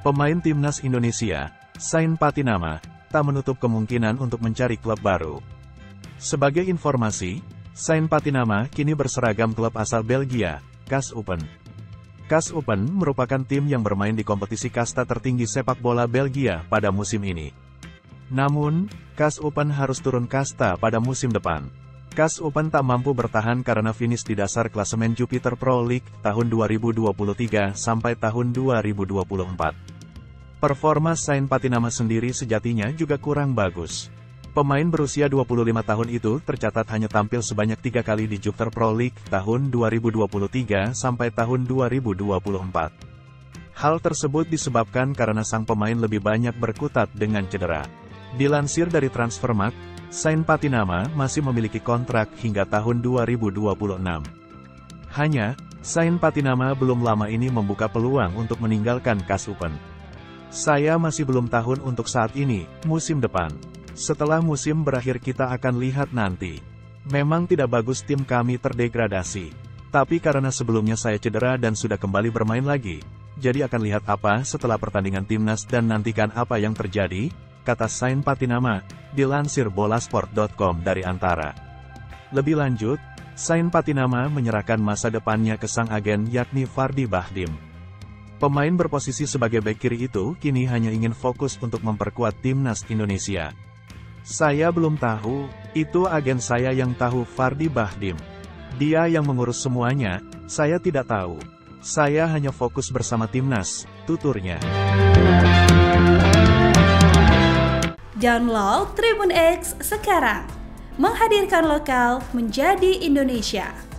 Pemain timnas Indonesia, Zain Patinama, tak menutup kemungkinan untuk mencari klub baru. Sebagai informasi, Zain Patinama kini berseragam klub asal Belgia, KAS Open. KAS Open merupakan tim yang bermain di kompetisi kasta tertinggi sepak bola Belgia pada musim ini. Namun, KAS Open harus turun kasta pada musim depan. KAS Open tak mampu bertahan karena finish di dasar klasemen Jupiter Pro League tahun 2023 sampai tahun 2024. Performa Zain Patinama sendiri sejatinya juga kurang bagus. Pemain berusia 25 tahun itu tercatat hanya tampil sebanyak 3 kali di Jupiter Pro League tahun 2023 sampai tahun 2024. Hal tersebut disebabkan karena sang pemain lebih banyak berkutat dengan cedera. Dilansir dari Transfermarkt, Zain Patinama masih memiliki kontrak hingga tahun 2026. Hanya, Zain Patinama belum lama ini membuka peluang untuk meninggalkan KAS Open. Saya masih belum tahun untuk saat ini, musim depan. Setelah musim berakhir kita akan lihat nanti. Memang tidak bagus tim kami terdegradasi. Tapi karena sebelumnya saya cedera dan sudah kembali bermain lagi, jadi akan lihat apa setelah pertandingan timnas dan nantikan apa yang terjadi, kata Zain Patinama, dilansir bolasport.com dari Antara. Lebih lanjut, Zain Patinama menyerahkan masa depannya ke sang agen yakni Fardy Bahdim. Pemain berposisi sebagai bek kiri itu kini hanya ingin fokus untuk memperkuat timnas Indonesia. Saya belum tahu, itu agen saya yang tahu, Fardy Bahdim. Dia yang mengurus semuanya, saya tidak tahu. Saya hanya fokus bersama timnas, tuturnya. Download Tribun X sekarang, menghadirkan lokal menjadi Indonesia.